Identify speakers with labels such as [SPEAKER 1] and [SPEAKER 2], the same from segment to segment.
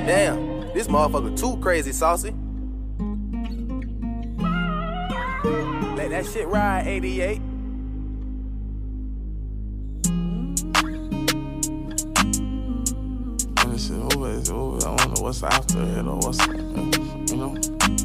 [SPEAKER 1] Damn, this motherfucker too crazy saucy. Let that shit ride, 88.
[SPEAKER 2] When this shit over, it's over. I don't know what's after it or what's, you know.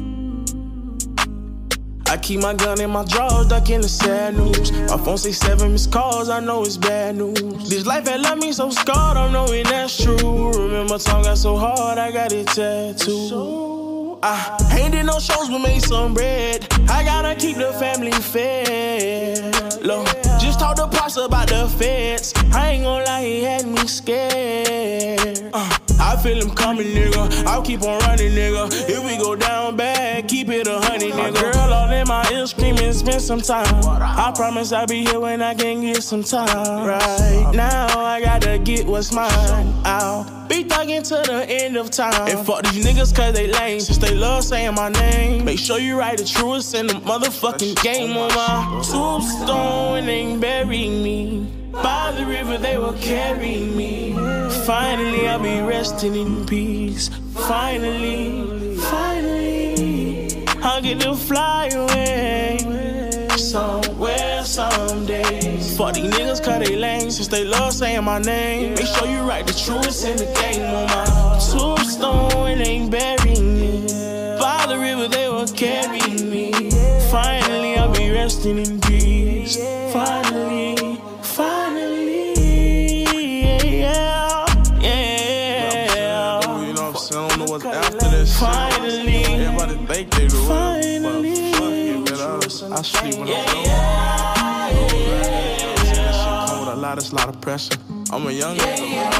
[SPEAKER 2] I keep my gun in my drawers, ducking the sad news. My phone say 7 missed calls, I know it's bad news. This life had left me so scarred, I'm knowing that's true. Remember time got so hard, I got it tattooed. I ain't did no shows, but made some bread. I gotta keep the family fed. Look, just talk to Pops about the feds. I ain't gon' lie, he had me scared. I feel him coming, nigga. I'll keep on running, nigga. If we go down bad, keep it 100, nigga. My girl all in my ear screaming, spend some time. I promise I'll be here when I can get some time. Right now, I gotta get what's mine. I'll be thugging to the end of time. And fuck these niggas cause they lame, since they love saying my name. Make sure you write the truest in the motherfucking game on my tombstone and bury me. By the river they will carry me. Finally I'll be resting in peace. Finally, finally I'll get to fly away somewhere someday. Fuck these niggas cause they lame, since they love saying my name. Make sure you write the truest in the game on my tombstone and bury me. By the river they will carry me. Finally I'll be resting in peace. Finally, finally, yeah, yeah. You know what I'm saying? I don't know what's after this. Finally, everybody think they do. Finally, I sleep when I'm alone. This shit come with a lot of pressure. I'm a young nigga.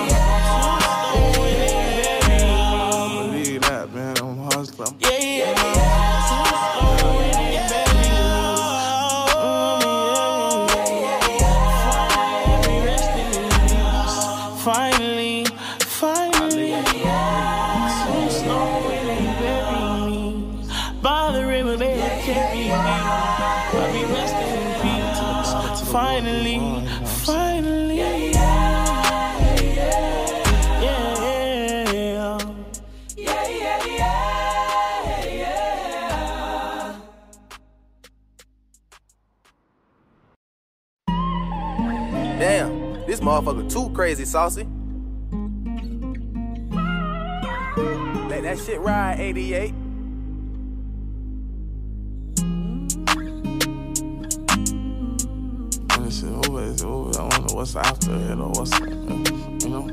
[SPEAKER 2] I believe that, man. I'm a hustler. Finally, finally, Tombstone and bury me. By the river they carry me. I'll be resting in peace. Finally, finally, yeah,
[SPEAKER 1] Damn, this motherfucker too crazy saucy. Let that shit ride, 88.
[SPEAKER 2] When this shit over, it's over. I don't know what's after it or what's, you know.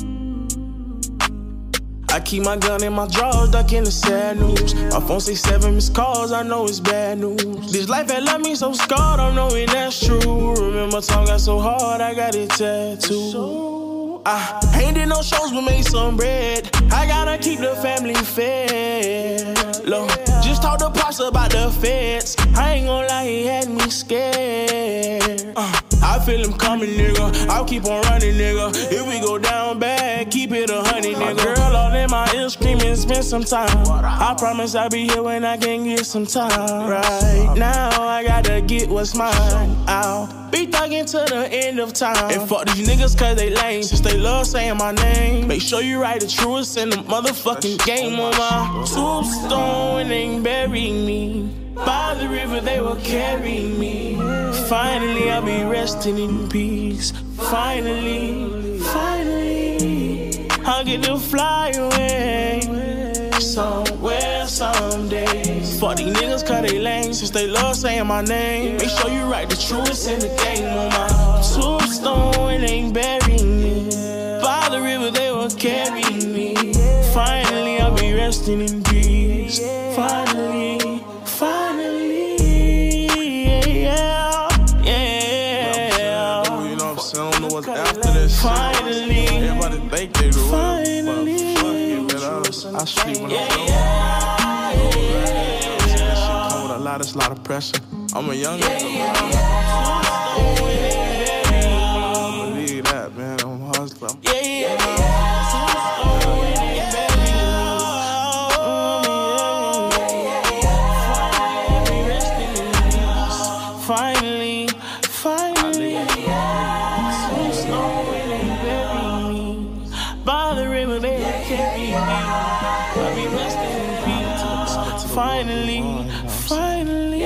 [SPEAKER 2] I keep my gun in my drawers, ducking the sad news. My phone say 7 missed calls, I know it's bad news. This life had left me so scarred, I'm knowing that's true. Remember time got so hard, I got it tattooed. I ain't did no shows, but made some bread. I gotta keep the family fed. Look, just talk to Pops about the feds. I ain't gon' lie, he had me scared. I feel him coming, nigga. I'll keep on running, nigga. If we go down bad, keep it 100, nigga. My girl all in my ear screaming, spend some time. I promise I'll be here when I can get some time. Right now, I gotta get what's mine. I'll be thugging to the end of time. And fuck these niggas cause they lame, since they love saying my name. Make sure you write the truest in the motherfucking game on my tombstone and bury me. By the river they will carry me. Finally I'll be resting in peace. Finally, finally I'll get to fly away somewhere someday. Fuck these niggas cause they lame, since they love saying my name. Make sure you write the truest in the game on my tombstone and bury me. By the river they will carry me. Finally I'll be resting in peace. Finally, finally, yeah, yeah. You know what I'm saying? I don't know what's after this. Finally, everybody think they do. Finally, I sleep when I'm alone. This shit come with a lot of pressure. I'm a young nigga. I believe that, man. I'm a hustler. Finally, finally, Tombstone and bury me. By the river they carry me. Finally, finally.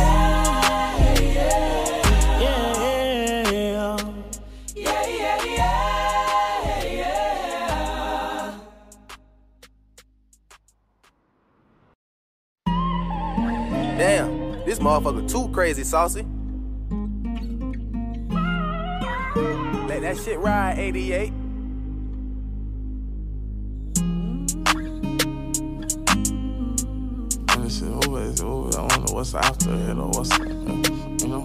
[SPEAKER 1] Damn, this motherfucker too crazy, saucy. Let that shit ride, 88.
[SPEAKER 2] This is always, I don't know what's after it or what's, you know.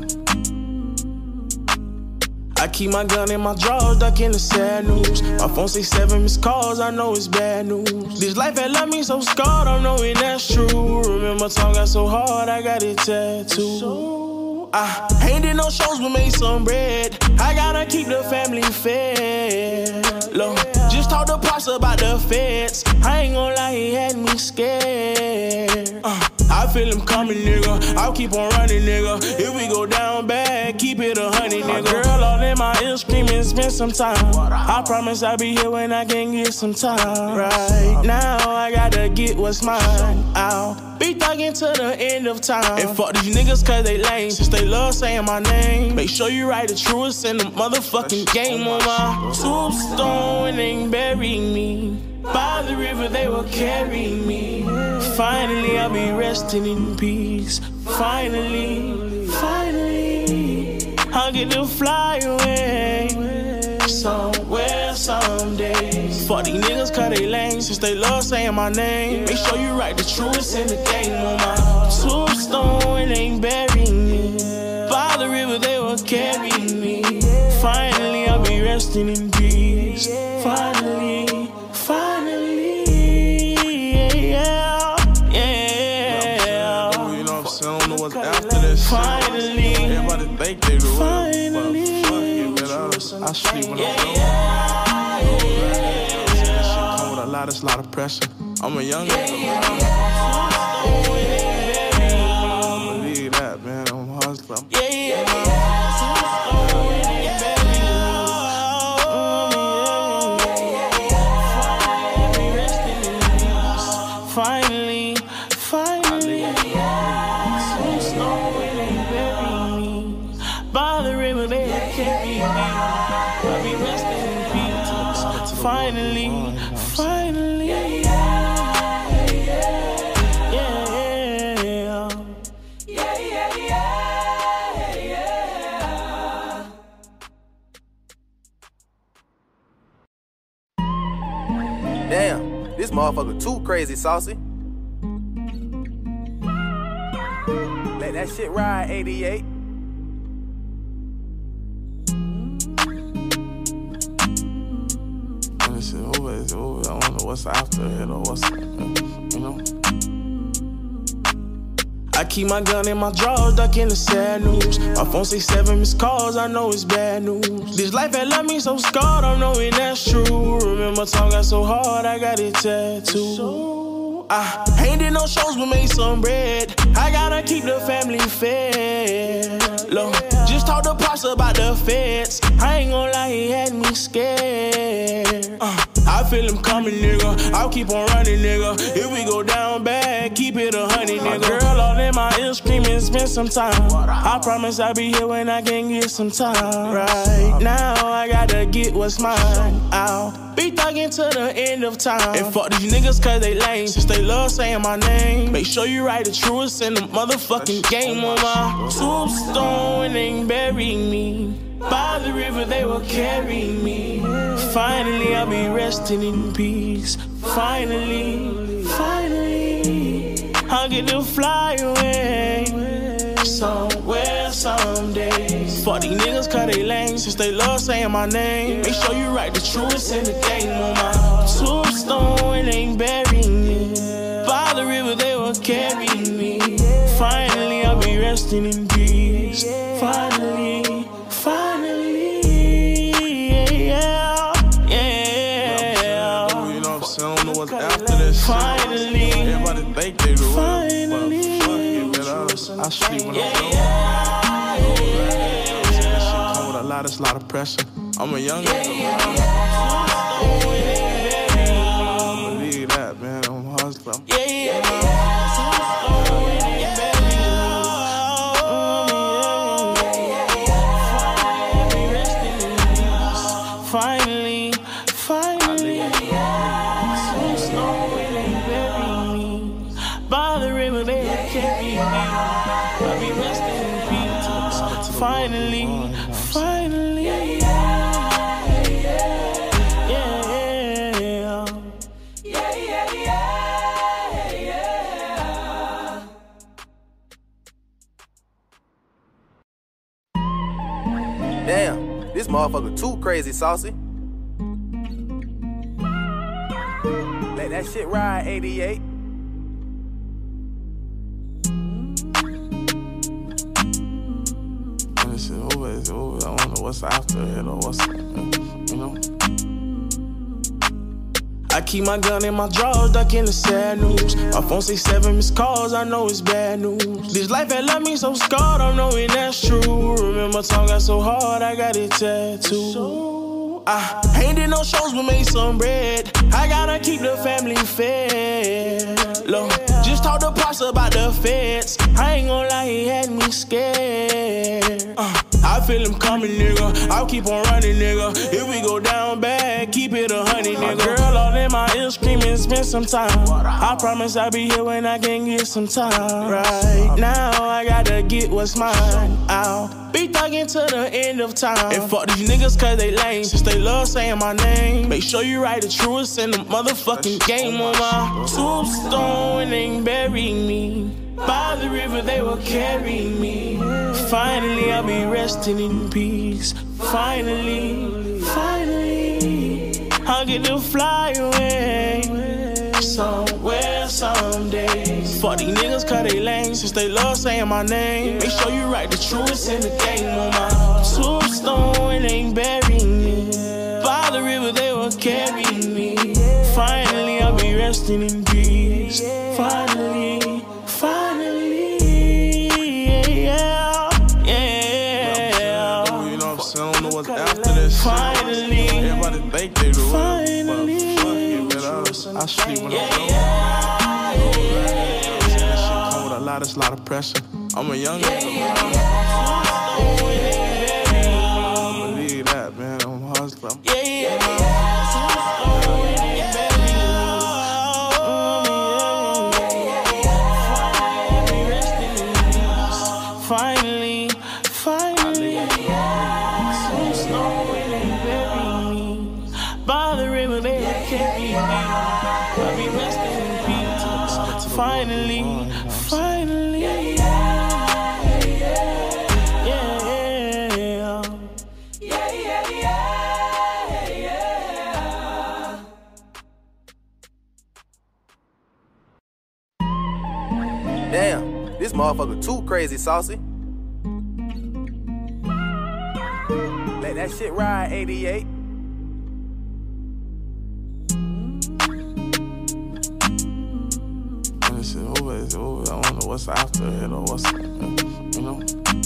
[SPEAKER 2] I keep my gun in my drawers, ducking the sad news. My phone say 7 missed calls, I know it's bad news. This life had left me so scarred, I'm knowing that's true. Remember tongue got so hard, I got it tattooed. I ain't did no shows, but made some bread. I gotta keep the family fed. Look, just talk to Pops about the feds. I ain't gon' lie, he had me scared. I feel him coming, nigga. I'll keep on running, nigga. If we go down bad, keep it 100, nigga. My girl all in my ear screaming, spend some time. I promise I'll be here when I can get some time. Right now, I gotta get what's mine. I'll be thugging to the end of time. And fuck these niggas cause they lame, since they love saying my name. Make sure you write the truest in the motherfucking game on my tombstone and bury me. By the river they will carry me. Finally I'll be resting in peace. Finally, finally I'll get to fly away somewhere someday. Fuck these niggas cause they lame, since they love saying my name. Make sure you write the truest in the game on my tombstone and bury me. By the river they will carry me. Finally I'll be resting in peace. Finally, finally, yeah. You know what I'm saying? I don't know what's after this. Finally, everybody think they do it, but fuck it, man. I sleep when I'm alone. This shit come with a lot of pressure. I'm a young nigga. I believe that, man. I'm hustling. Finally, finally, Tombstone and bury me. By the river they will carry me. I'll be resting in peace. Finally, finally,
[SPEAKER 1] Damn, this motherfucker too crazy, saucy. Let that shit ride, 88.
[SPEAKER 2] This is always, I don't know what's after it or what's, you know. I keep my gun in my drawers, ducking the sad news. My phone say 7 missed calls, I know it's bad news. This life had left me so scarred, I'm knowing that's true. Remember tongue got so hard, I got it tattooed. I ain't did no shows, but made some bread. I gotta keep the family fed. Look, just talk to Pops about the feds. I ain't gon' lie, he had me scared. I feel him coming, nigga. I'll keep on running, nigga. If we go down bad, keep it 100, nigga. My girl all in my ear screaming, spend some time. I promise I'll be here when I can get some time. Right now, I gotta get what's mine. I'll be thugging to the end of time. And fuck these niggas cause they lame, since they love saying my name. Make sure you write the truest in the motherfucking game on my tombstone and bury me. By the river they will carry me. Finally I'll be resting in peace. Finally, finally I'll get to fly away somewhere someday. Fuck these niggas cause they lame, since they love saying my name. Make sure you write the truest in the game on my tombstone and bury me. By the river they will carry me. Finally I'll be resting in peace. Finally, finally, yeah. You know what I'm saying? I don't know what's after this. Finally, everybody think they do it, but fuck it, man. I sleep when I'm alone. This shit come with a lot of pressure. I'm a young nigga. I believe that, man. I'm hustling. Tombstone, it ain't bury me. By the river, they will carry me. I'll be resting in peace. Finally, finally.
[SPEAKER 1] Damn, this motherfucker too crazy, saucy. Let that shit ride, 88.
[SPEAKER 2] This shit over, it's over. I don't know what's after it or what's, you know. I keep my gun in my drawers, ducking the sad news. My phone say 7 missed calls, I know it's bad news. This life had left me so scarred, I'm knowing that's true. Remember time got so hard, I got it tattooed. I ain't did no shows, but made some bread. I gotta keep the family fed. Look, just talk to Pops about the feds. I ain't gon' lie, he had me scared. I feel him coming, nigga. I'll keep on running, nigga. If we go down bad, keep it 100, nigga. Girl all in my ear screaming, spend some time. I promise I'll be here when I can get some time. Right now, I gotta get what's mine. I'll be thugging to the end of time. And fuck these niggas cause they lame. Since they love saying my name. Make sure you write the truest in the motherfucking game on my tombstone and bury me. By the river they will carry me. Finally I'll be resting in peace. Finally, finally I'll get to fly away somewhere someday. Fuck these niggas cause they lame. Since they love saying my name. Make sure you write the truest in the game on my tombstone and bury me. By the river they will carry me. Finally I'll be resting in peace. Finally, finally, yeah. You know what I'm saying? I don't know what's after this. Finally, everybody think they do it. Finally, I sleep when I'm drunk. It's a lot of pressure. I'm a young nigga, believe that, man. I'm a hustler. Finally, finally, Tombstone, it ain't bury me. By the river, they will carry me. I'll be resting in peace. Finally, finally,
[SPEAKER 1] Damn, this motherfucker too crazy, saucy. Let that shit ride, 88.
[SPEAKER 2] This shit over, it's over. I don't know what's after it or what's, you know.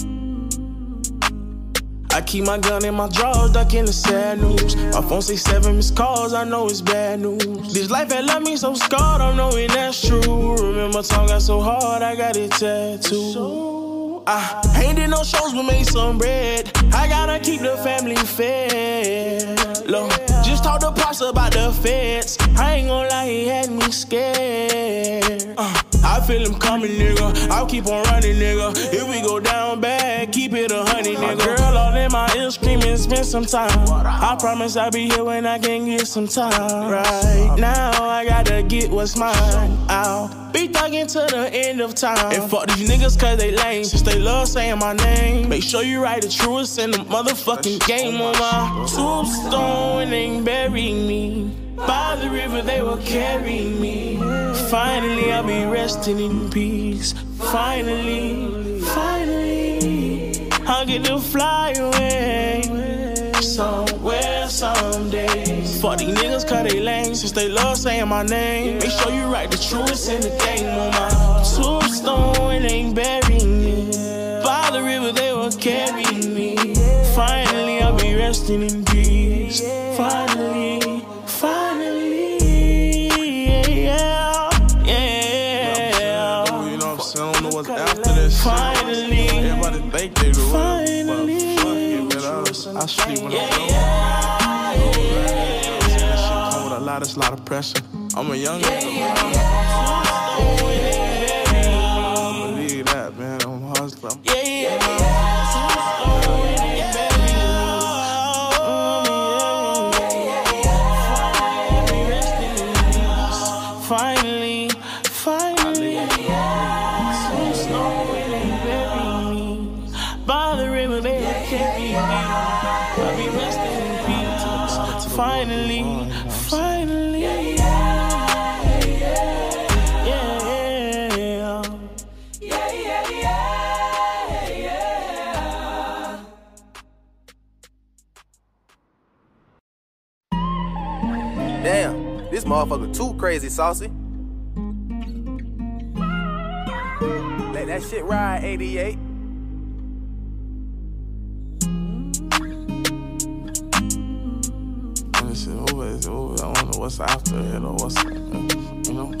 [SPEAKER 2] I keep my gun in my drawers, ducking the sad news. My phone say 7 missed calls, I know it's bad news. This life had left me so scarred, I'm knowing that's true. Remember time got so hard, I got it tattooed. I ain't did no shows, but made some bread. I gotta keep the family fed. Look, just talk to Pops about the feds. I ain't gon' lie, he had me scared. I feel him coming, nigga. I'll keep on running, nigga. If we go down bad, keep it 100, nigga. Girl all in my ear screaming, spend some time. I promise I'll be here when I can get some time. Right now, I gotta get what's mine. I'll be thugging to the end of time. And fuck these niggas cause they lame. Since they love saying my name. Make sure you write the truest in the motherfucking game on my tombstone and bury me. By the river they will carry me. Finally I'll be resting in peace. Finally, finally I'll get to fly away somewhere someday. Fuck these niggas cause they lame. Since they love saying my name. Make sure you write the truest in the game on my tombstone and bury me. By the river they will carry me. Finally I'll be resting in peace. Finally, finally, yeah. You know what I'm saying? I don't know what's after this. Finally, everybody think they do it. Finally, I sleep when I'm drunk. it's a lot of pressure. I'm a young nigga. Believe that, man. I'm hustling.
[SPEAKER 3] Finally, Tombstone, it ain't bury me. By the river, they will carry me. I'll be resting in peace. Finally.
[SPEAKER 1] Damn, this motherfucker too crazy, saucy. Let that shit ride, 88.
[SPEAKER 2] This shit over, it's over. I don't know what's after it or what's, you know.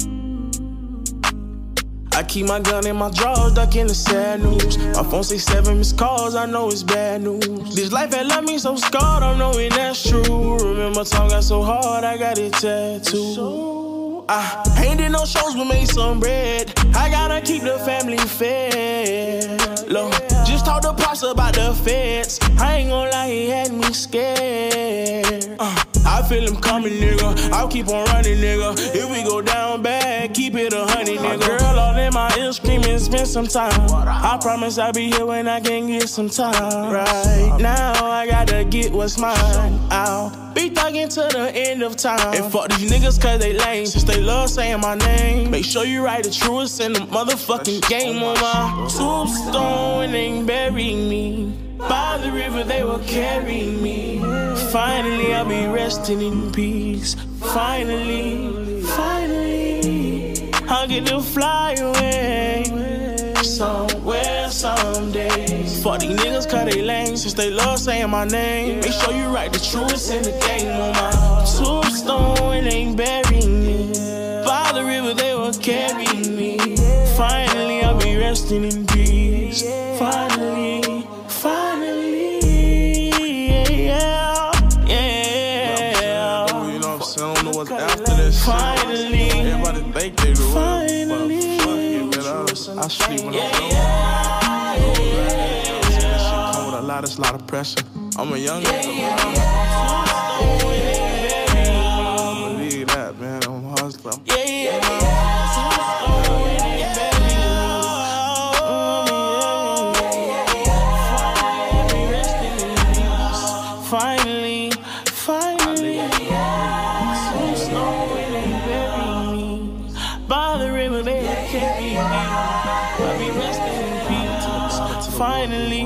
[SPEAKER 3] I keep my gun in my drawers, ducking the sad news. My phone say 7 missed calls, I know it's bad news. This life had left me so scarred, I'm knowing that's true. Remember time got so hard, I got it tattooed. I ain't did no shows, but made some bread. I gotta keep the family fed. Look, just talk to Pops about the feds. I ain't gon' lie, he had me scared. I feel him coming, nigga. I'll keep on running, nigga. If we go down bad, keep it 100, nigga. Girl all in my ear screaming, spend some time. I promise I'll be here when I can get some time. Right now, I gotta get what's mine. I'll be thugging to the end of time. And fuck these niggas cause they lame, since they love saying my name. Make sure you write the truest in the motherfucking game on my tombstone, ain't bury me. By the river they will carry me. Finally I'll be resting in peace. Finally, I'll get to fly away somewhere someday. Fuck these niggas cause they lame, since they love saying my name. Make sure you write the truest in the game on my tombstone, ain't bury me. By the river they will carry me. Finally I'll be resting in peace. Finally, yeah.
[SPEAKER 2] You know what I'm saying? I don't know what's after this shit.
[SPEAKER 3] Finally,
[SPEAKER 2] everybody think they do.
[SPEAKER 3] Finally,
[SPEAKER 2] I sleep when I'm doing. This shit come with it's a lot of pressure. I'm a young nigga. Believe that, man. I'm hustling.
[SPEAKER 3] Finally, Tombstone, it ain't bury me. By the river, they will carry me. I'll be resting in peace. Finally,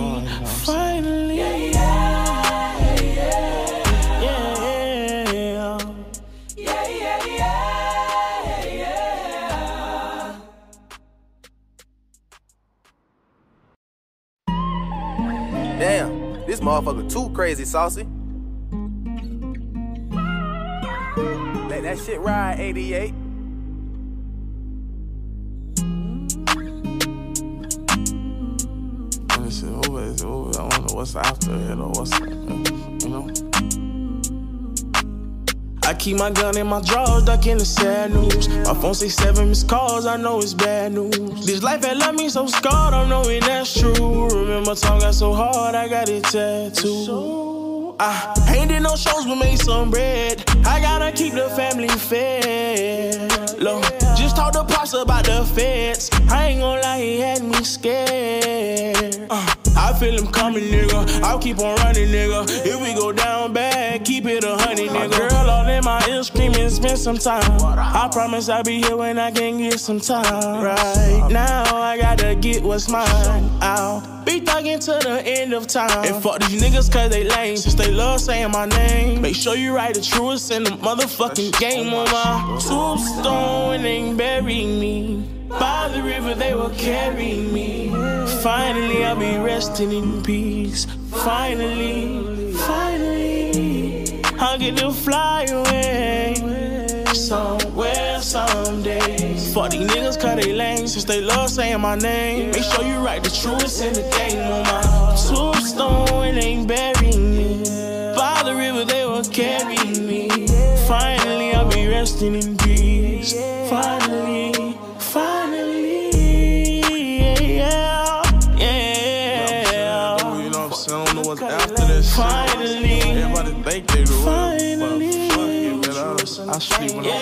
[SPEAKER 1] Damn, this motherfucker too crazy, saucy. Let that shit ride, 88.
[SPEAKER 2] This shit over, it's over. I don't know what's after it or what's, you know.
[SPEAKER 3] I keep my gun in my drawers, ducking the sad news. My phone say 7 missed calls, I know it's bad news. This life had left me so scarred, I'm knowing that's true. Remember time got so hard, I got it tattooed. I ain't did no shows, but made some bread. I gotta keep the family fed. Look, just talk to Pops about the feds. I ain't gon' lie, he had me scared. I feel him coming, nigga. I'll keep on running, nigga. If we go down bad, keep it 100, nigga. Girl all in my ear screaming, spend some time. I promise I'll be here when I can get some time. Right now, I gotta get what's mine. I'll be thugging to the end of time. And fuck these niggas cause they lame, since they love saying my name. Make sure you write the truest in the motherfucking game on my tombstone, ain't bury me. By the river they will carry me. Finally I'll be resting in peace. Finally, I'll get to fly away somewhere someday. Fuck these niggas cause they lame, since they love saying my name. Make sure you write the truest in the game on my tombstone, ain't bury me. By the river they will carry me. Finally
[SPEAKER 2] resting in peace. Finally, finally, yeah, yeah.
[SPEAKER 3] You know what I'm saying? I don't know what's after this.
[SPEAKER 2] Finally,
[SPEAKER 3] everybody think they do it.
[SPEAKER 2] Finally,
[SPEAKER 3] I sleep when I'm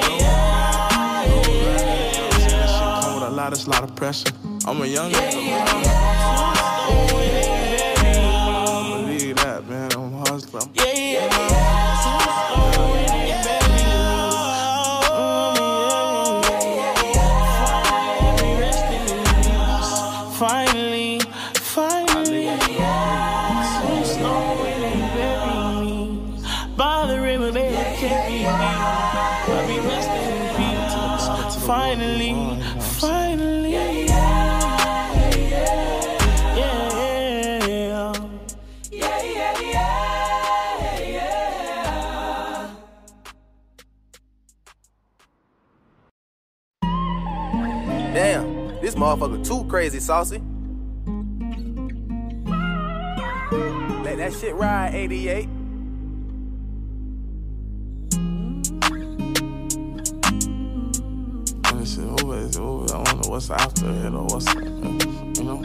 [SPEAKER 3] It's a lot of pressure. I'm a young nigga. Believe that, man. I'm a hustler.
[SPEAKER 2] Finally, Tombstone, when they bury me. By the river, they carry me. I'll be resting in peace. Finally,
[SPEAKER 1] Damn, this motherfucker too crazy, saucy. Let that shit ride, 88.
[SPEAKER 3] It's over. I don't know what's after it or what's, you know.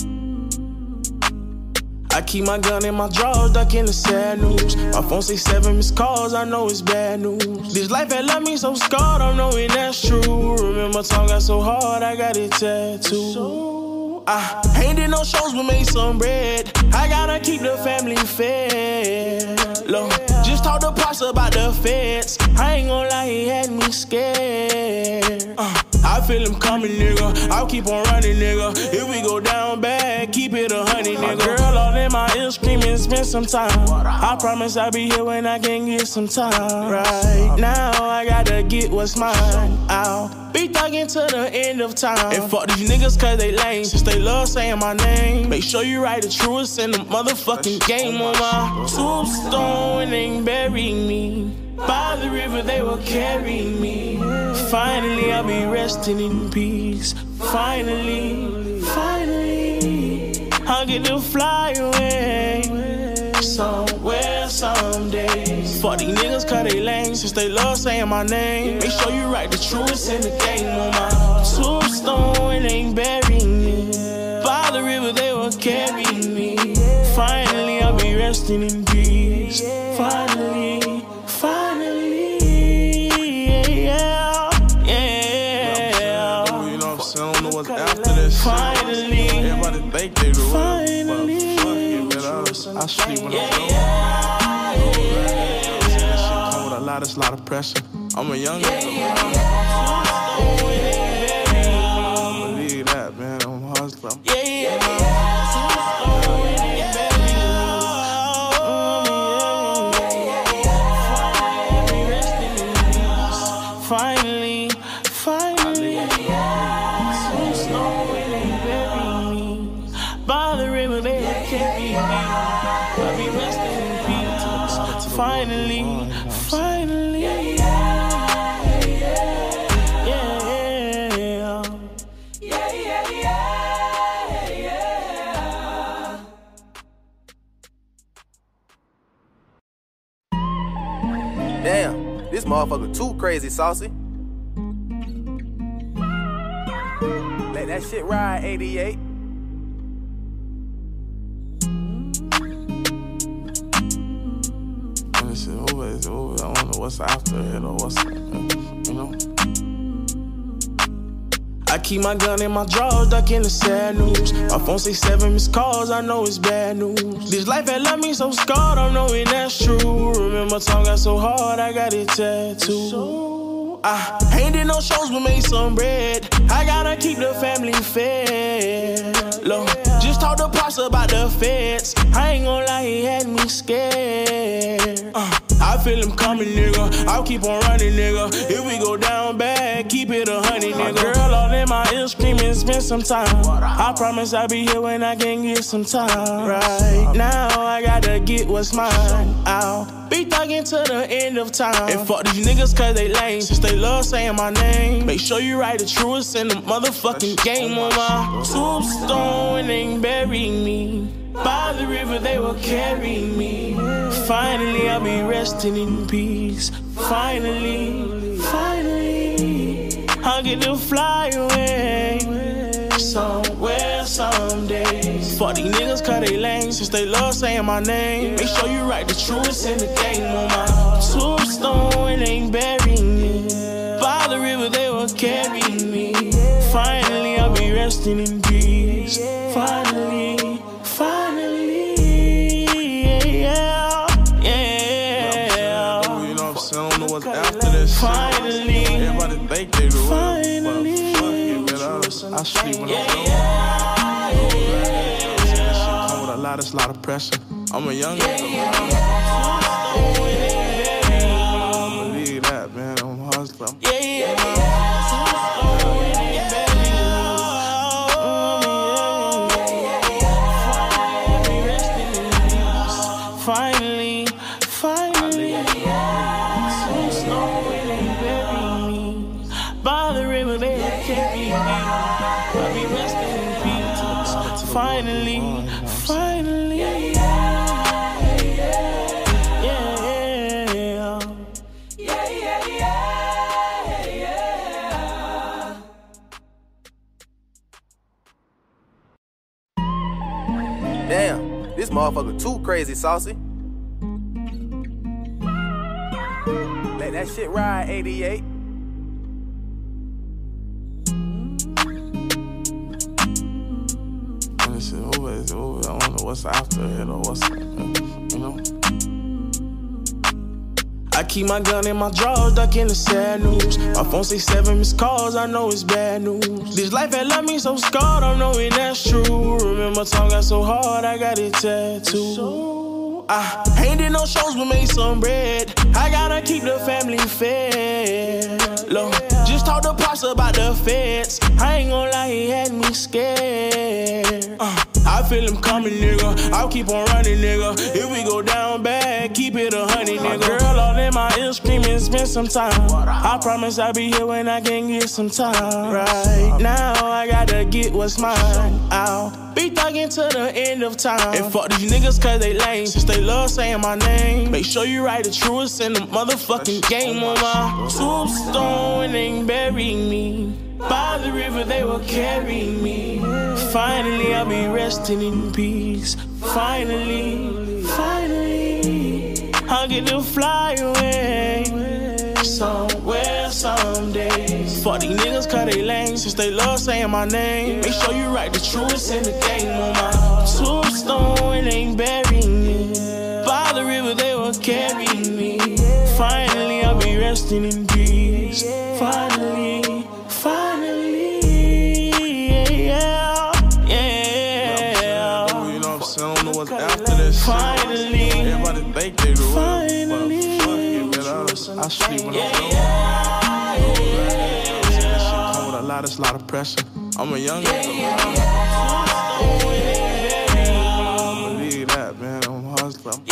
[SPEAKER 2] I keep my gun in my drawers, ducking the sad news. My phone say 7 missed calls, I know it's bad news. This life had left me so scarred, I'm knowing that's true. Remember tongue got so hard, I got it tattooed. I ain't did no shows, but made some bread. I gotta keep the family fed. Look, just talk to Pops about the feds. I ain't gon' lie, he had me scared. I feel him coming, nigga. I'll keep on running, nigga. If we go down bad, keep it 100, nigga. Girl all in my ear screaming, spend some time. I promise I'll be here when I can get some time. Right now, I gotta get what's mine. I'll be thugging to the end of time. And fuck these niggas cause they lame. Since they love saying my name. Make sure you write the truest in the motherfucking game on my tombstone and they bury me. By the river they will carry me. Finally I'll be resting in peace. Finally, I'll get to fly away somewhere someday. Fuck these niggas cause they lame. Since they love saying my name. Make sure you write the truest in the game on my tombstone and they bury me. By the river they will carry me. Finally I'll be resting in peace. Finally, yeah.
[SPEAKER 3] You know what I'm saying? I don't know what's after this.
[SPEAKER 2] Finally,
[SPEAKER 3] everybody think they do it. I sleep when I'm It's a lot of pressure. I'm a young nigga. Believe that, man. I'm a hustler.
[SPEAKER 2] Finally, Tombstone, when they bury me. By the river, they carry me. I'll be resting in peace. Finally,
[SPEAKER 1] Damn, this motherfucker too crazy, saucy. Let that shit ride, 88.
[SPEAKER 3] It's over. I don't know what's after it or what's, you know.
[SPEAKER 2] I keep my gun in my drawers, ducking the sad news. My phone say 7 missed calls, I know it's bad news. This life had left me so scarred, I'm knowing that's true. Remember tongue got so hard, I got it tattooed. I ain't did no shows, but made some bread. I gotta keep the family fed. Look, just talk to Pops about the feds. I ain't gon' lie, he had me scared. I feel him coming, nigga. I'll keep on running, nigga. If we go down bad, keep it 100, nigga. Girl all in my ear screaming, spend some time. I promise I'll be here when I can get some time. Right now, I gotta get what's mine. I'll be thugging to the end of time. And fuck these niggas cause they lame. Since they love saying my name. Make sure you write the truest in the motherfucking game on my tombstone and they bury me. By the river they will carry me. Finally I'll be resting in peace. Finally. get to fly away somewhere someday. Fuck these niggas cause they lame, since they love saying my name. Make sure you write the truest in the game on my tombstone, ain't burying me. By the river they will carry me. Finally I'll be resting in peace. Finally, yeah.
[SPEAKER 3] You know what I'm saying? I don't know what's after this.
[SPEAKER 2] Finally,
[SPEAKER 3] everybody think they do.
[SPEAKER 2] Finally,
[SPEAKER 3] but fuck it, man. I sleep when I'm done. It's a lot of pressure. I'm a young nigga, man. Believe that, man. I'm hustling.
[SPEAKER 2] Finally, Tombstone, ain't bury me. By the river they carry me. I'll be resting in peace. Finally,
[SPEAKER 1] Damn, this motherfucker too crazy, saucy. Let that shit ride, 88.
[SPEAKER 3] I don't know what's after it or what's, you know.
[SPEAKER 2] I keep my gun in my drawers, ducking the sad news. My phone say 7 missed calls, I know it's bad news. This life had left me so scarred, I'm knowing that's true. Remember time got so hard, I got it tattooed. I ain't did no shows, but made some bread. I gotta keep the family fed. Look, just talk to Pops about the feds. I ain't gon' lie, he had me scared. I feel him coming, nigga. I'll keep on running, nigga. If we go down bad, keep it 100, nigga. Girl all in my ear screaming, spend some time. I promise I'll be here when I can get some time. Right now, I gotta get what's mine. I'll be thugging to the end of time. And fuck these niggas cause they lame, since they love saying my name. Make sure you write the truest in the motherfucking game on my tombstone, ain't bury me. By the river they will carry me. Finally I'll be resting in peace. Finally, I'll get to fly away somewhere someday. Fuck these niggas cause they lame, since they love saying my name. Make sure you write the truest in the game on my tombstone, ain't bury me. By the river they will carry me. Finally I'll be resting in peace. Finally, yeah.
[SPEAKER 3] You know what I'm saying? I don't know what's after this.
[SPEAKER 2] Finally,
[SPEAKER 3] everybody think they do.
[SPEAKER 2] Finally,
[SPEAKER 3] but fuck it, man. I sleep when I'm done. It's a lot of pressure. I'm a young nigga, man. Believe that, man. I'm hustling.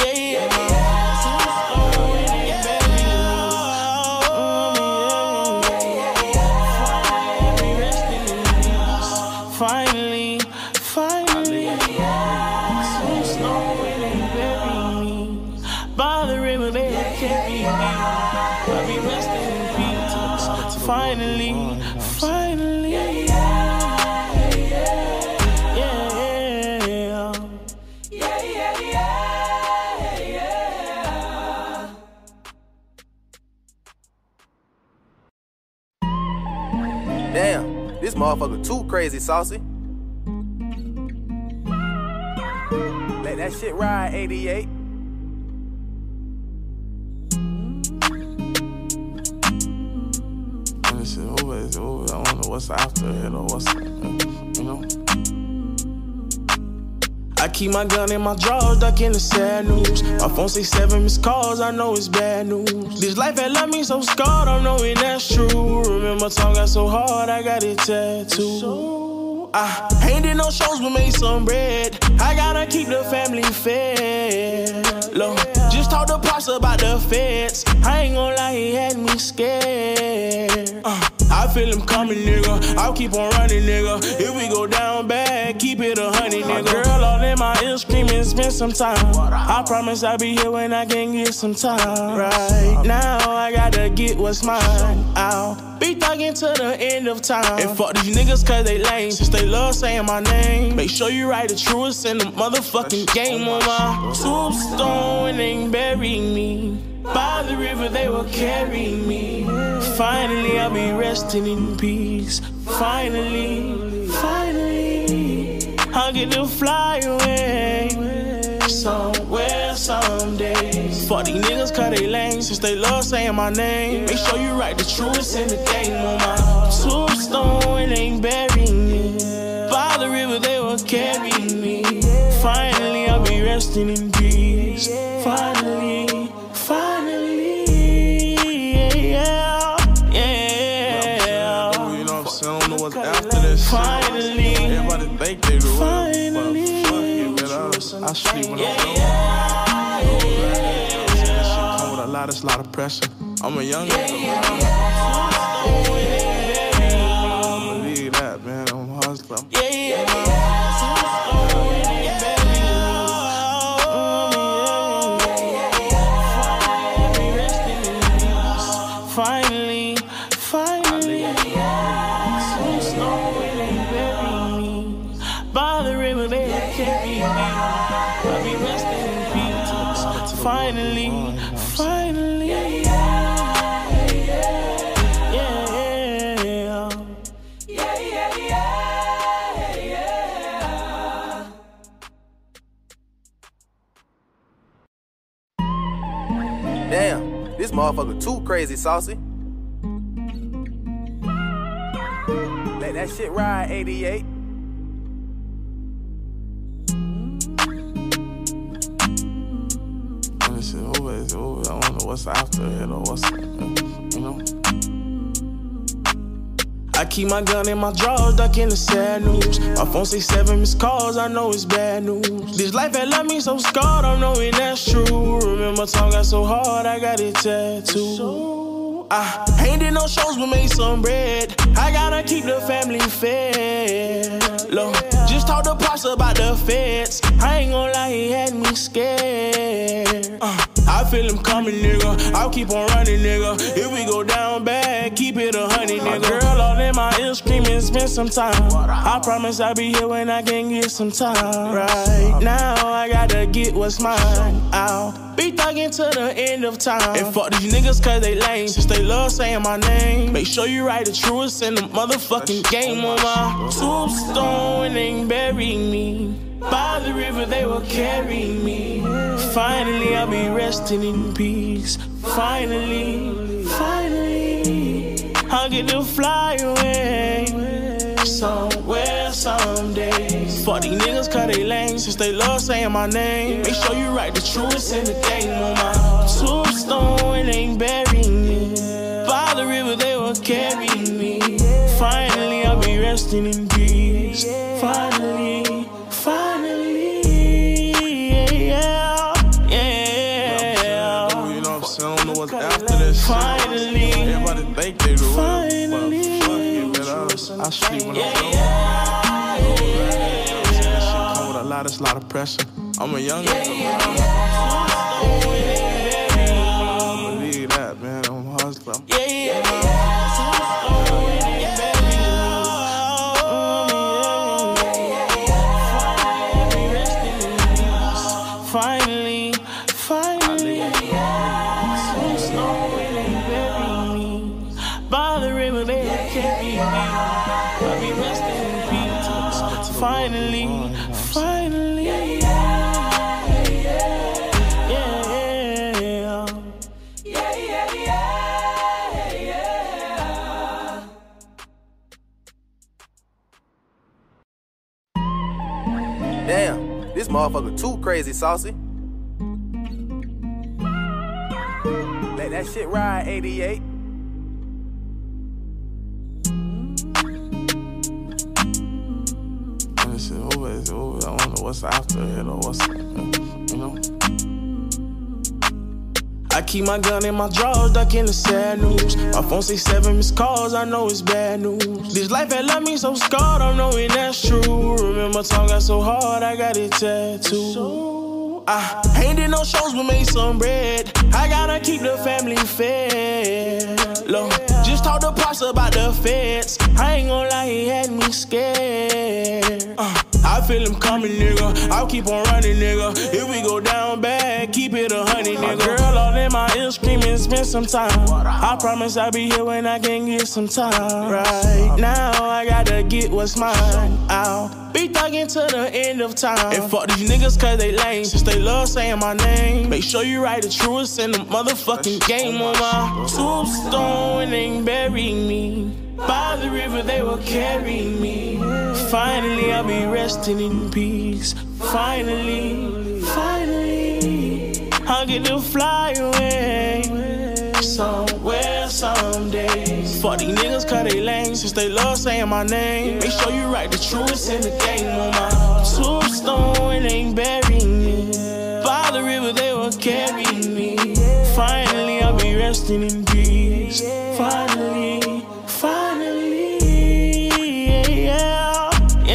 [SPEAKER 2] Finally, Tombstone, ain't bury me. By the river they carry me. I'll be resting in peace. Finally,
[SPEAKER 1] Damn, this motherfucker too crazy, saucy. Let that shit ride, 88.
[SPEAKER 3] It's over. I don't know what's after it or what's, you know.
[SPEAKER 2] I keep my gun in my drawers, ducking the sad news. My phone say 7 missed calls, I know it's bad news. This life had left me so scarred, I'm knowing that's true. Remember time got so hard, I got it tattooed. I ain't did no shows, but made some bread. I gotta keep the family fed. Look, just talk to Pops about the feds. I ain't gon' lie, he had me scared. I feel him coming, nigga. I'll keep on running, nigga. If we go down bad, keep it 100, nigga. Girl all in my ear screaming, spend some time. I promise I'll be here when I can get some time. Right now, I gotta get what's mine. I'll be thugging to the end of time. And fuck these niggas cause they lame, since they love saying my name. Make sure you write the truest in the motherfucking game on my tombstone and bury me. By the river they will carry me. Finally I'll be resting in peace. Finally, finally I'll get to fly away somewhere someday. Fuck these niggas cause they lame, since they love saying my name. Make sure you write the truest in the game on my tombstone and bury me. By the river they will carry me. Finally I'll be resting in peace. Finally, finally, yeah, yeah.
[SPEAKER 3] You know what I'm saying? I don't know what's after this.
[SPEAKER 2] Finally,
[SPEAKER 3] everybody think they do.
[SPEAKER 2] Finally,
[SPEAKER 3] I sleep when I'm doing. This shit come with a lot of pressure. I'm a young nigga. I believe that, man. I'm hustling.
[SPEAKER 2] Finally, finally, Tombstone and bury me. By the river they carry me. I'll be resting in peace. Finally, finally, yeah,
[SPEAKER 1] Damn, this motherfucker too crazy, saucy. Let that shit ride, 88.
[SPEAKER 3] This shit over, it's over. I don't know what's after it or what's, you know.
[SPEAKER 2] I keep my gun in my drawers, ducking the sad news. My phone say 7 missed calls, I know it's bad news. This life had left me so scarred, I'm knowing that's true. Remember time got so hard, I got it tattooed. I ain't did no shows, but made some bread. I gotta keep the family fed. Look, just talk to Pops about the feds. I ain't gon' lie, he had me scared. I feel him coming, nigga. I'll keep on running, nigga. If we go down bad, keep it 100, nigga. My girl all in my ear screaming, spend some time. I promise I'll be here when I can get some time. Right now, I gotta get what's mine. I'll be thugging to the end of time. And fuck these niggas cause they lame, since they love saying my name. Make sure you write the truest in the motherfucking game on my tombstone and bury me. By the river they will carry me. Finally I'll be resting in peace. Finally, finally I'll get to fly away somewhere someday. Fuck these niggas cause they lame, since they love saying my name. Make sure you write the truest in the game on my tombstone and bury me. By the river they will carry me. Finally I'll be resting in peace. Finally, finally, yeah, yeah.
[SPEAKER 3] You know what I'm saying? I don't know what's after this.
[SPEAKER 2] Finally,
[SPEAKER 3] everybody think they do.
[SPEAKER 2] Finally,
[SPEAKER 3] I sleep when I'm doing. This shit come with a lot of pressure. I'm a young nigga. I believe that, man. I'm hustling.
[SPEAKER 2] Finally, finally, Tombstone and bury me. By the river they carry me. I'll be resting in peace. Finally, finally,
[SPEAKER 1] Damn, this motherfucker too crazy, saucy. Let that shit ride, 88.
[SPEAKER 3] This shit over, it's over. I don't know what's after it or what's, you know.
[SPEAKER 2] I keep my gun in my drawers, ducking the sad news. My phone say 7 missed calls, I know it's bad news. This life had left me so scarred, I'm knowing that's true. Remember time got so hard, I got it tattooed. I ain't did no shows, but made some bread. I gotta keep the family fed. Look, just talk to Pops about the feds. I ain't gon' lie, he had me scared. I feel him coming, nigga. I'll keep on running, nigga. If we go down bad, keep it 100, nigga. Girl all in my ear screaming, spend some time. I promise I'll be here when I can get some time. Right now, I gotta get what's mine. I'll be thugging to the end of time. And fuck these niggas cause they lame, since they love saying my name. Make sure you write the truest in the motherfucking game on my tombstone and they bury me. By the river they will carry me. Finally I'll be resting in peace. Finally, I'll get to fly away somewhere someday. Fuck these niggas cause they lame, since they love saying my name. Make sure you write the truest in the game on my tombstone and they bury me. By the river they will carry me. Finally I'll be resting in peace. Finally, yeah.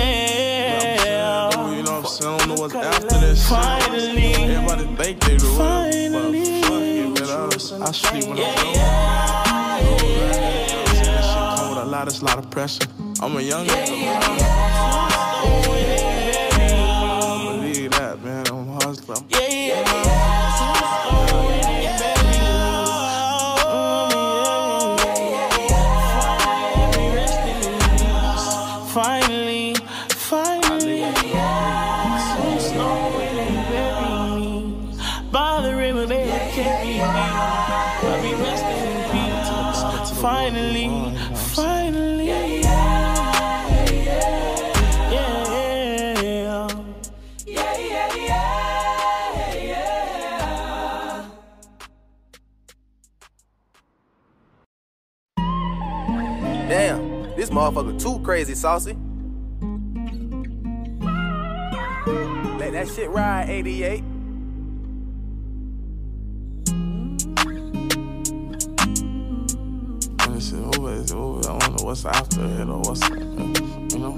[SPEAKER 3] You know what I'm saying? I don't know what's after this.
[SPEAKER 2] Finally,
[SPEAKER 3] everybody think they do.
[SPEAKER 2] Finally,
[SPEAKER 3] but fuck it, man. I sleep when I'm drunk. That shit come with a lot of pressure. I'm a young nigga, I believe that, man. I'm hustling.
[SPEAKER 2] Finally, Tombstone and bury me. By the river they carry me. I'll be resting in peace. Finally,
[SPEAKER 1] Damn, this motherfucker too crazy, saucy. Let that shit ride, 88.
[SPEAKER 3] This shit over. I don't know what's after it or what's, you know.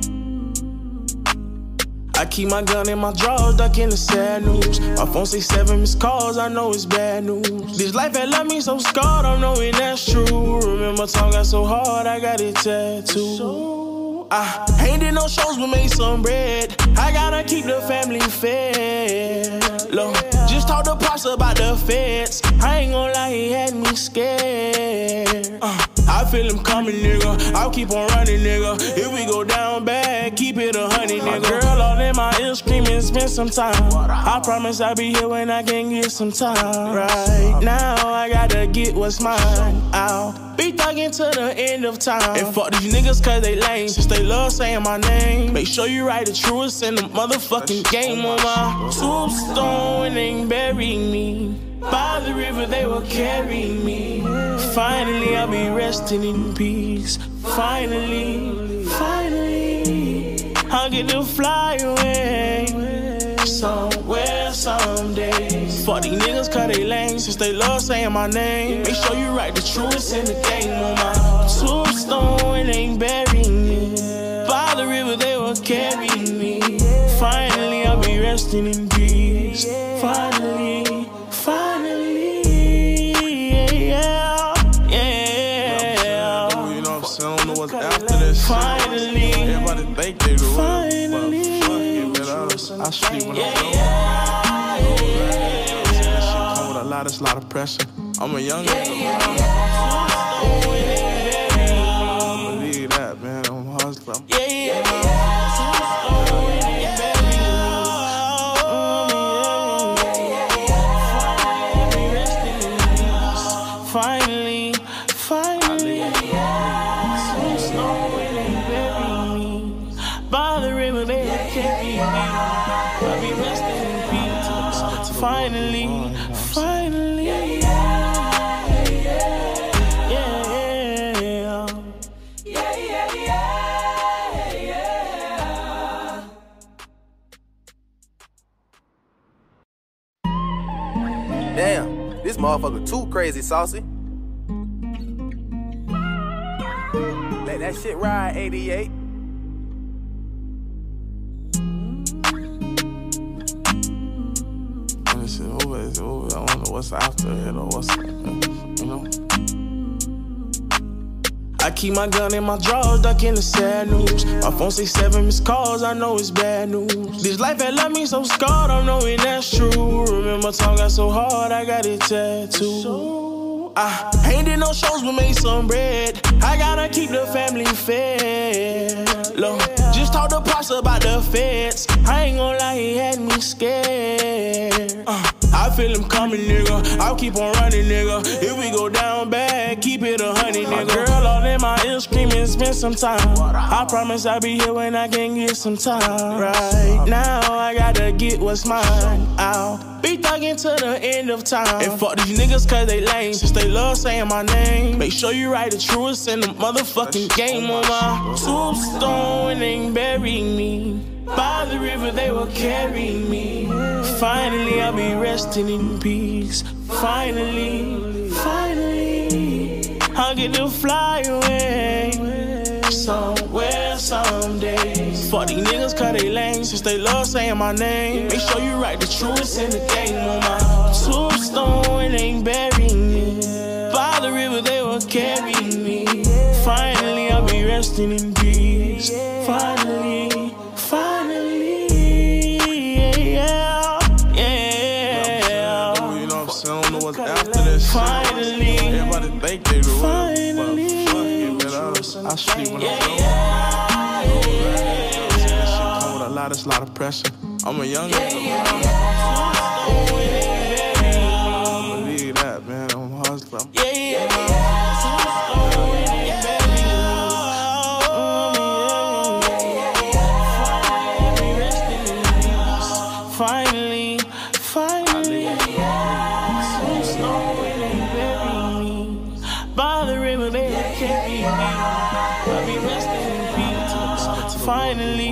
[SPEAKER 2] I keep my gun in my drawers, ducking the sad news. My phone say 7 missed calls, I know it's bad news. This life had left me so scarred, I'm knowing that's true. Remember time got so hard, I got it tattooed. I ain't did no shows, but made some bread. I gotta keep the family fed. Look, just talk to Pops about the feds. I ain't gon' lie, he had me scared. I feel him coming, nigga. I'll keep on running, nigga. If we go down bad, keep it 100, nigga. Girl all in my ear screaming, spend some time. I promise I'll be here when I can get some time. Right now, I gotta get what's mine. I'll be thugging to the end of time. And fuck these niggas cause they lame, since they love saying my name. Make sure you write the truest in the motherfucking game on my tombstone and they bury me. By the river they will carry me. Finally I'll be resting in peace. Finally, I'll get to fly away somewhere someday. Fuck these niggas cause they lame, since they love saying my name. Make sure you write the truest in the game on my tombstone and they bury me. By the river they will carry me. Finally I'll be resting in peace. Finally, yeah.
[SPEAKER 3] You know what I'm saying? I don't know what's after this.
[SPEAKER 2] Finally,
[SPEAKER 3] everybody think they do.
[SPEAKER 2] Finally,
[SPEAKER 3] but fuck it, man. I sleep when I'm drunk. That shit come with a lot of pressure. I'm a young nigga, I believe that, man. I'm hustling.
[SPEAKER 2] Finally, Tombstone and they bury me. By the river they carry me. I'll be resting in peace. Finally,
[SPEAKER 1] Damn, this this motherfucker too crazy, saucy. Let that shit ride, 88.
[SPEAKER 2] This shit over, it's over. I don't know what's after it or what's, you know. I keep my gun in my drawers, ducking the sad news. My phone say 7 missed calls, I know it's bad news. This life had left me so scarred, I'm knowing that's true. Remember time got so hard, I got it tattooed. I ain't did no shows, but made some bread. I gotta keep the family fed. Look, just talk to Pops about the feds. I ain't gon' lie, he had me scared. I feel him coming, nigga. I'll keep on running, nigga. If we go down bad, keep it 100, nigga. Girl all in my ear screaming, spend some time. I promise I'll be here when I can get some time. Right now, I gotta get what's mine. I'll be thugging to the end of time. And fuck these niggas cause they lame, since they love saying my name. Make sure you write the truest in the motherfucking game on my tombstone and bury me. By the river they will carry me. Finally I'll be resting in peace. Finally, I'll get to fly away somewhere someday. Fuck these niggas cause they lame, since they love saying my name. Make sure you write the truest in the game on my tombstone and bury me. By the river they will carry me. Finally I'll be resting in peace. Finally, yeah. You know what I'm saying? I don't know what's after this. Finally, everybody think they do it. Finally, I sleep when I'm done. It's a lot of pressure. I'm a young nigga. I believe that, man. I'm a hustler. Finally, Tombstone and bury me. By the river they carry me. I'll be resting in peace. Finally,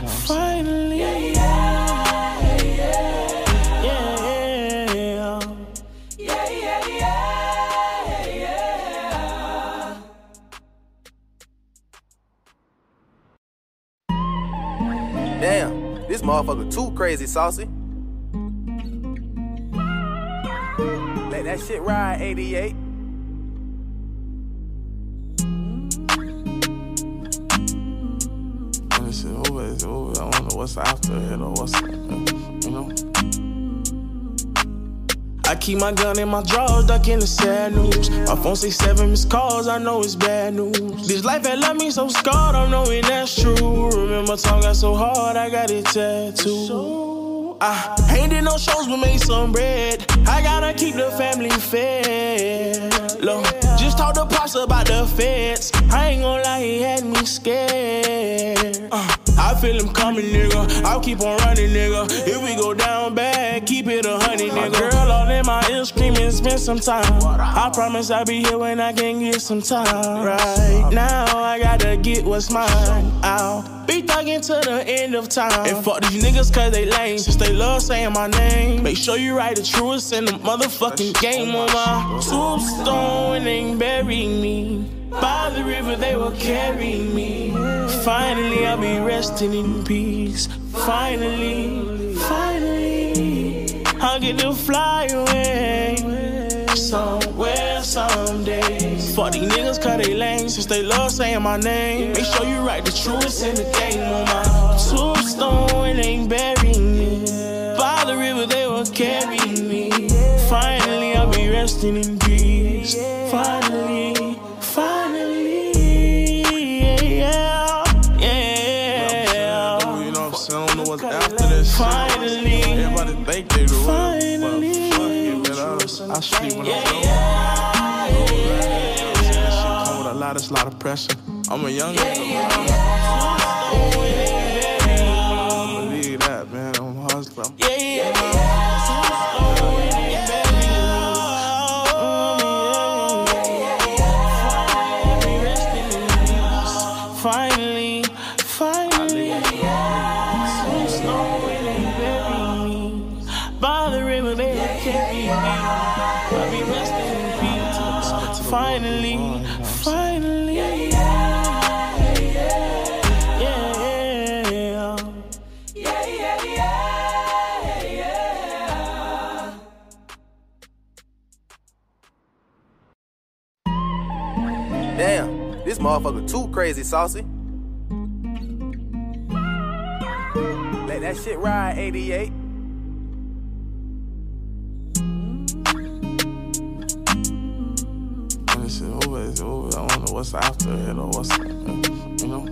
[SPEAKER 1] Damn, this motherfucker too crazy, saucy. Let that shit ride, 88.
[SPEAKER 2] This shit over, it's over. I don't know what's after it or what's, you know. I keep my gun in my drawers, ducking the sad news. My phone say 7 missed calls, I know it's bad news. This life had left me so scarred, I'm knowing that's true. Remember time got so hard, I got it tattooed. I ain't did no shows, but made some bread. I gotta keep the family fed. Look, just talk to Pops about the feds. I ain't gon' lie, he had me scared. I feel him coming, nigga. I'll keep on running, nigga. If we go down bad, keep it 100, nigga. Girl all in my ear screaming, spend some time. I promise I'll be here when I can get some time. Right now, I gotta get what's mine. I'll be thugging to the end of time. And fuck these niggas cause they lame, since they love saying my name. Make sure you write the truest in the motherfucking game on my tombstone and bury me. By the river they will carry me. Finally I'll be resting in peace. Finally, I'll get to fly away somewhere someday. Fuck these niggas cause they lame, since they love saying my name. Make sure you write the truest in the game on my tombstone and bury me. By the river they will carry me. Finally I'll be resting in peace. Finally, yeah. You know what I'm saying? I don't know what's after this. Finally, everybody think they do it. Finally, I sleep when I'm done. It's a lot of pressure. I'm a young nigga. I believe that, man. I'm a hustler. Finally, Tombstone and bury me. By the river they carry me.
[SPEAKER 1] Damn, this motherfucker too crazy, saucy. Let that shit ride, 88.
[SPEAKER 2] This shit over, it's over. I don't know what's after it or what's, you know.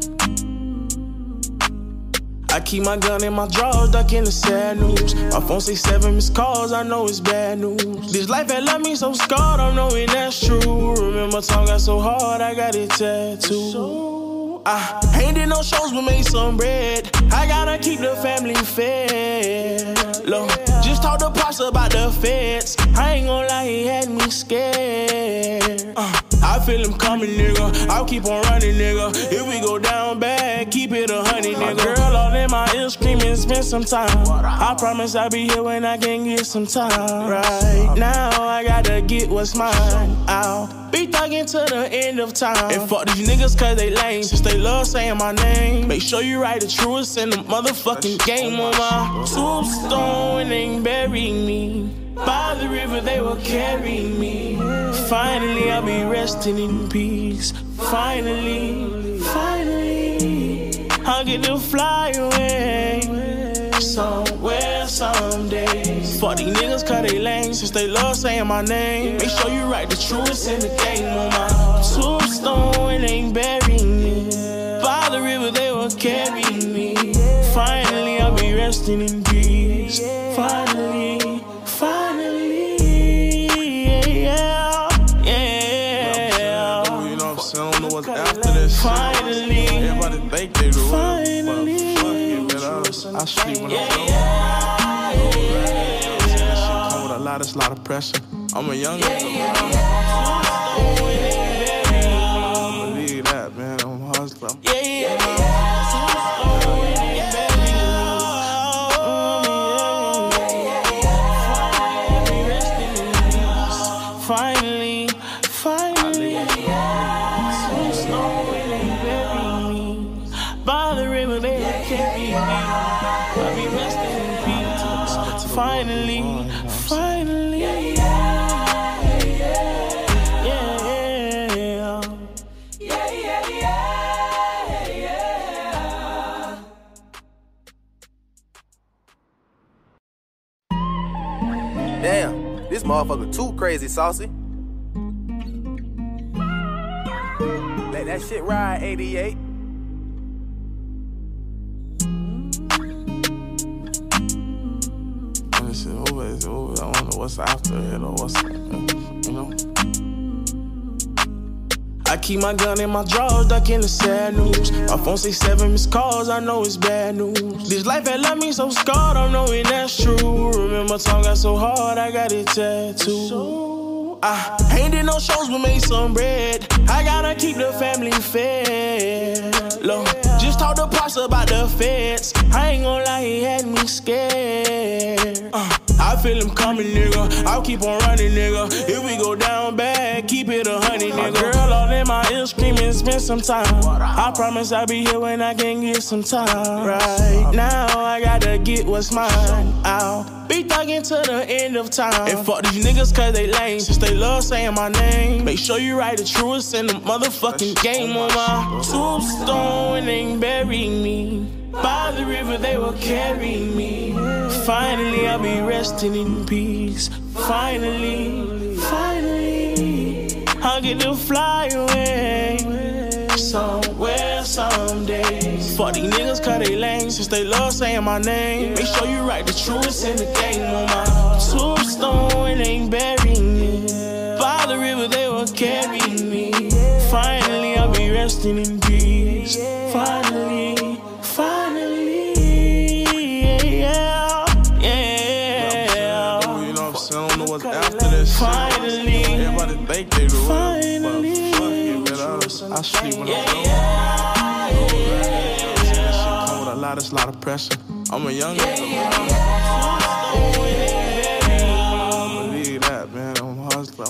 [SPEAKER 2] I keep my gun in my drawers, duck in the sad news. My phone say 7 missed calls, I know it's bad news. This life had left me so scarred, I'm knowing that's true. Remember time got so hard, I got it tattooed. I ain't did no shows, but made some bread. I gotta keep the family fed. Look, just talk to Pops about the feds. I ain't gon' lie, he had me scared. I feel him coming, nigga. I'll keep on running, nigga. If we go down bad, keep it 100, nigga. My girl all in my ear screaming, spend some time. I promise I'll be here when I can get some time. Right now, I gotta get what's mine. I'll be thugging to the end of time. And fuck these niggas cause they lame, since they love saying my name. Make sure you write the truest in the motherfucking game on my tombstone and bury me. By the river they will carry me. Finally I'll be resting in peace. Finally, I'll get to fly away somewhere someday. Fuck these niggas cause they lame, since they love saying my name. Make sure you write the truest in the game on my tombstone and bury me. By the river they will carry me. Finally I'll be resting in peace. Finally, yeah. You know what I'm saying? I don't know what's after this. Finally, everybody think they do. Finally, fuck it, man. I sleep when I'm This shit come with a lot of pressure. I'm a young nigga, believe that, man. I'm a hustler. Finally, by the river they carry me. I'll be resting in peace. Finally,
[SPEAKER 1] Damn, this motherfucker too crazy, saucy. Let that shit ride, 88.
[SPEAKER 2] This shit over, it's over. I don't know what's after it or what's, you know. I keep my gun in my drawers, duck in the sad news. My phone say 7 missed calls, I know it's bad news. This life had left me so scarred, I'm knowing that's true. Remember time got so hard, I got it tattooed. I ain't did no shows, but made some bread. I gotta keep the family fed. Look, just talk to Pops about the feds. I ain't gon' lie, he had me scared. I feel him coming, nigga. I'll keep on running, nigga. If we go down bad, keep it 100, nigga. My girl all in my ear screaming, spend some time. I promise I'll be here when I can get some time. Right now, I gotta get what's mine. I'll be thugging to the end of time. And fuck these niggas cause they lame, since they love saying my name. Make sure you write the truest in the motherfucking game on my tombstone and bury me. By the river they will carry me. Finally I'll be resting in peace. Finally, I'll get to fly away somewhere someday. Fuck these niggas cause they lame, since they love saying my name. Make sure you write the truest in the game on my tombstone and bury me. By the river they will carry me. Finally I'll be resting in peace. Finally, yeah. You know what I'm saying? I don't know what's after this. Finally, everybody think they do. Finally, fuck it, man. I sleep when I'm This shit come with a lot of pressure. I'm a young nigga, believe that, man. I'm a hustler.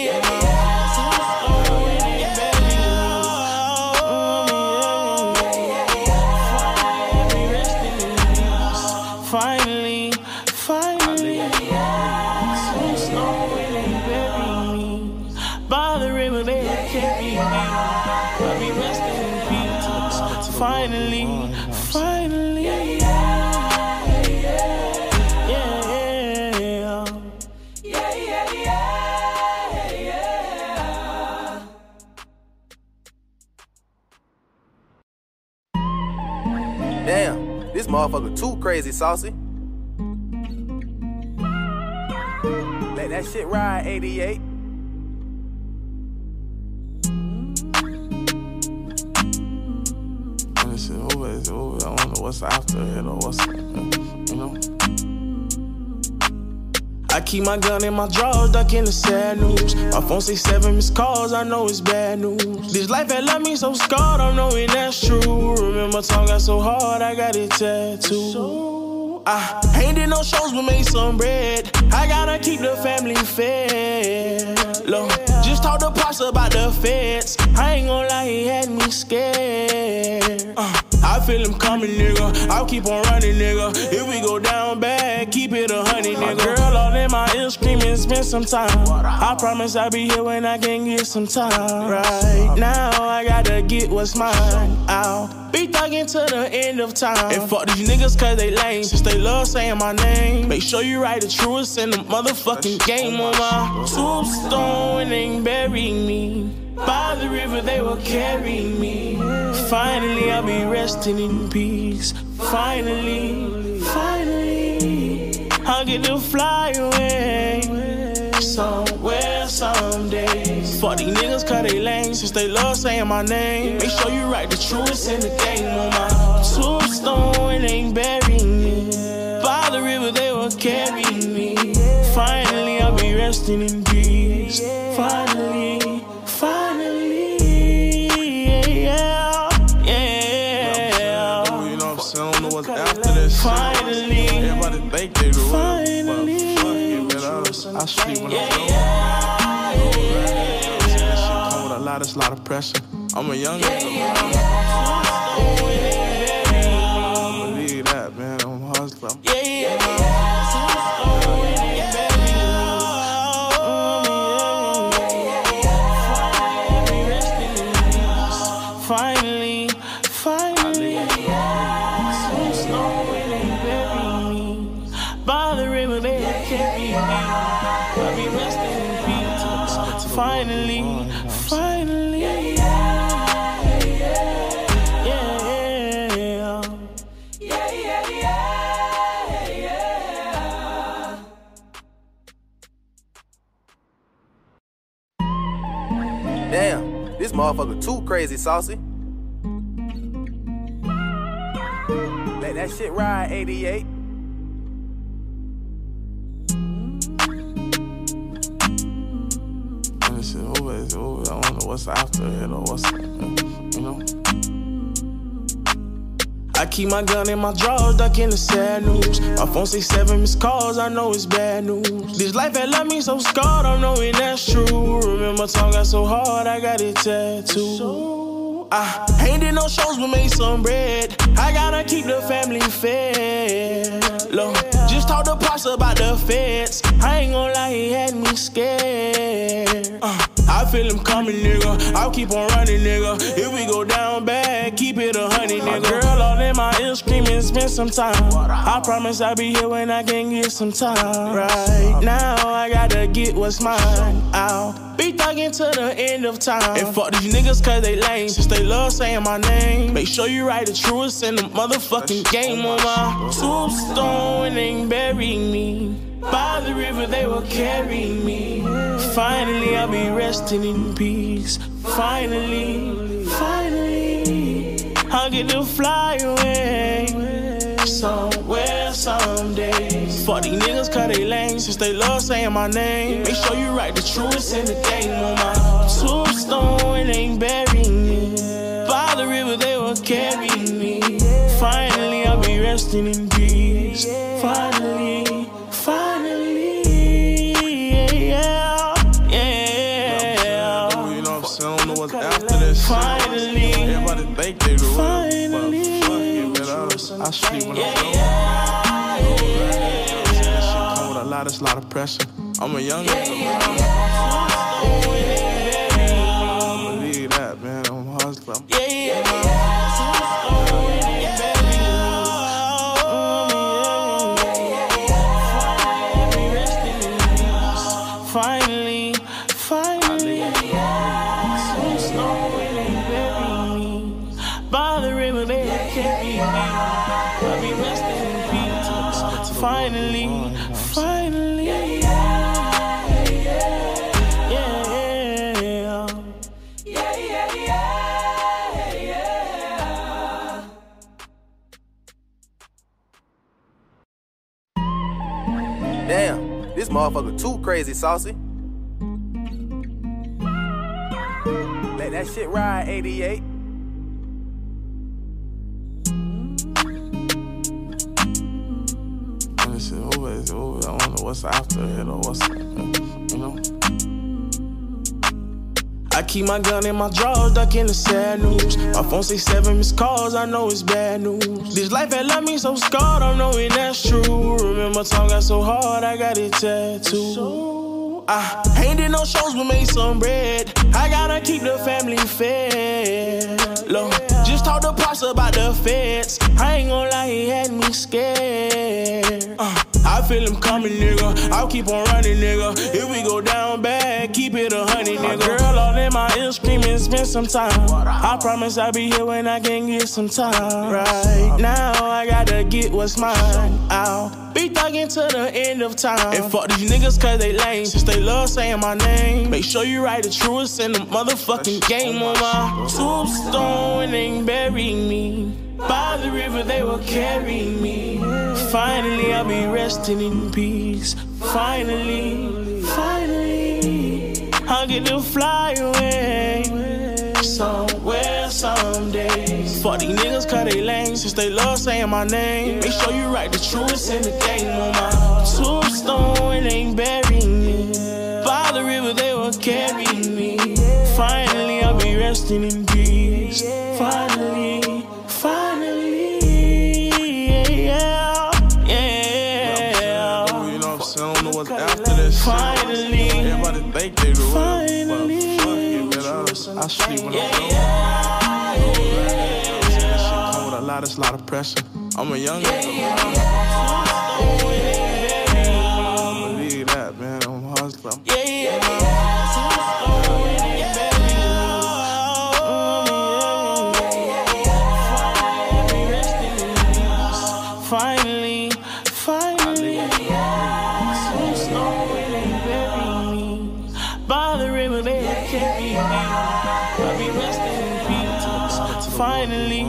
[SPEAKER 2] Finally, Tombstone and bury me. By the river they carry me. I'll be resting in peace. Finally, finally.
[SPEAKER 1] Damn, this motherfucker too crazy, saucy. Let that shit ride, 88.
[SPEAKER 3] This is over. I don't know what's after it or what's, you know.
[SPEAKER 2] I keep my gun in my drawers, ducking the sad news. My phone say 7 missed calls, I know it's bad news. This life had left me so scarred, I'm knowing that's true. Remember, tongue got so hard, I got it tattooed. I ain't did no shows, but made some bread. I gotta keep the family fed. Look, just talk to Pops about the feds. I ain't gon' lie, he had me scared. I feel him coming, nigga. I'll keep on running, nigga. If we go down bad, keep it 100, nigga. Girl all in my ear screaming, spend some time. I promise I'll be here when I can get some time. Right now, I gotta get what's mine. I'll be thugging to the end of time. And fuck these niggas cause they lame, since they love saying my name. Make sure you write the truest in the motherfucking game on my tombstone and bury me. By the river they will carry me. Finally I'll be resting in peace. Finally, finally I'll get to fly away somewhere someday. Fuck these niggas cause they lame, since they love saying my name. Make sure you write the truest in the game on my tombstone and bury me. By the river they will carry me. Finally I'll be resting in peace. Finally, finally, yeah.
[SPEAKER 3] You know what I'm saying? I don't know what's after this.
[SPEAKER 2] Finally,
[SPEAKER 3] everybody think they do it,
[SPEAKER 2] finally,
[SPEAKER 3] but fuck it, man. I sleep when I'm done. This shit come with a lot of pressure. I'm a young nigga, I believe that, man. I'm hustling.
[SPEAKER 2] Finally, finally, Tombstone and bury me. By the river they will carry me. I'll be resting in peace. Finally, finally,
[SPEAKER 1] Damn, this motherfucker too crazy, saucy. Let that shit ride, 88.
[SPEAKER 3] This is over. I don't know what's after it or what's, you know.
[SPEAKER 2] I keep my gun in my drawers, ducking the sad news. My phone say 7 missed calls, I know it's bad news. This life had left me so scarred, I'm knowing that's true. Remember, tongue got so hard, I got it tattooed. I ain't did no shows, but made some bread. I gotta keep the family fed. Look, just talk to Pops about the feds. I ain't gon' lie, he had me scared. I feel him coming, nigga. I'll keep on running, nigga. If we go down bad, keep it 100, nigga. Girl all in my ear screaming, spend some time. I promise I'll be here when I can get some time. Right now, I gotta get what's mine. I'll be thugging to the end of time. And fuck these niggas cause they lame, since they love saying my name. Make sure you write the truest in the motherfucking game on my tombstone and bury me. By the river they will carry me. Finally I'll be resting in peace. Finally, finally I'll get to fly away somewhere someday. Fuck these niggas cause they lame, since they love saying my name. Make sure you write the truest in the game on my tombstone and bury me. By the river they will carry me. Finally I'll be resting in peace. Finally, finally, yeah.
[SPEAKER 3] You know what I'm saying? I don't know what's after this.
[SPEAKER 2] Finally,
[SPEAKER 3] everybody think they do it,
[SPEAKER 2] finally,
[SPEAKER 3] but fuck it, man. I sleep when I'm done. This shit come with a lot of pressure. I'm a young nigga, I believe that, man.
[SPEAKER 2] Finally, Tombstone, when they bury me. By the river, they carry me. I'll be resting in peace. Finally.
[SPEAKER 1] Damn, this motherfucker too crazy, saucy. Let that shit ride, 88.
[SPEAKER 3] Listen, I don't know what's after it or what's, you know.
[SPEAKER 2] I keep my gun in my drawers, ducking the sad news. My phone say 7 missed calls, I know it's bad news. This life had left me so scarred, I'm knowing that's true. Remember time got so hard, I got it tattooed. I ain't did no shows, but made some bread. I gotta keep the family fed. Look, just talk to Pops about the feds. I ain't gon' lie, he had me scared. I feel him coming, nigga. I'll keep on running, nigga. If we go down bad, keep it 100, nigga. Girl all in my ear screaming, spend some time. I promise I'll be here when I can get some time. Right now, I gotta get what's mine. I'll be thugging to the end of time. And fuck these niggas cause they lame, since they love saying my name. Make sure you write the truest in the motherfucking game on my tombstone and they bury me. By the river they will carry me. Finally I'll be resting in peace. Finally I'll get to fly away somewhere someday. Fuck these niggas cause they lame, since they love saying my name. Make sure you write the truest in the game on my tombstone and they bury me. By the river they will carry me. Finally I'll be resting in peace. Finally, yeah.
[SPEAKER 3] You know what I'm saying? I don't know what's after this.
[SPEAKER 2] Finally,
[SPEAKER 3] everybody think they do it.
[SPEAKER 2] Finally,
[SPEAKER 3] I sleep when I'm It's a lot of pressure. I'm a young nigga, believe that, man. I'm hustling.
[SPEAKER 2] Finally, Tombstone, when they bury me. By the river, they carry me. I'll be resting in peace. Finally,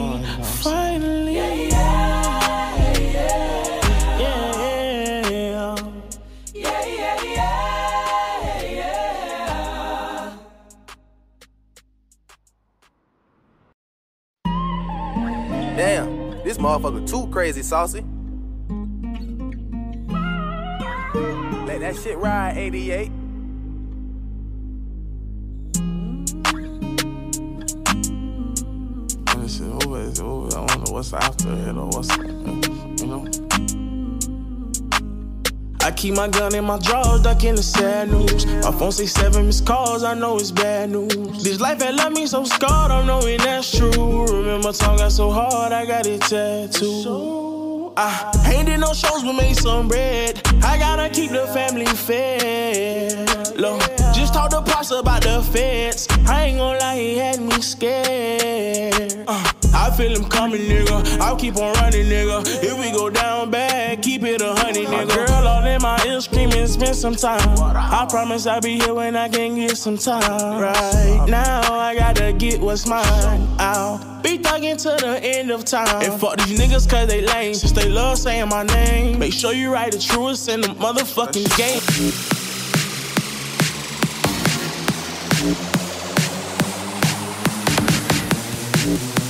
[SPEAKER 1] Damn, this motherfucker too crazy, saucy. Let that shit ride, 88.
[SPEAKER 3] Listen, I don't know what's after it or what's, you know.
[SPEAKER 2] I keep my gun in my drawers, ducking the sad news. My phone say 7 missed calls, I know it's bad news. This life had left me so scarred, I'm knowing that's true. Remember time got so hard, I got it tattooed. I ain't did no shows, but made some bread. I gotta keep the family fed. Look, just talk to Pops about the feds. I ain't gon' lie, he had me scared. I feel him coming, nigga. I'll keep on running, nigga. If we go down bad, keep it 100, nigga. Girl all in my ear screaming, spend some time. I promise I'll be here when I can get some time. Right now, I gotta get what's mine. I'll be thugging to the end of time. And fuck these niggas cause they lame, since they love saying my name. Make sure you write the truest in the motherfucking game.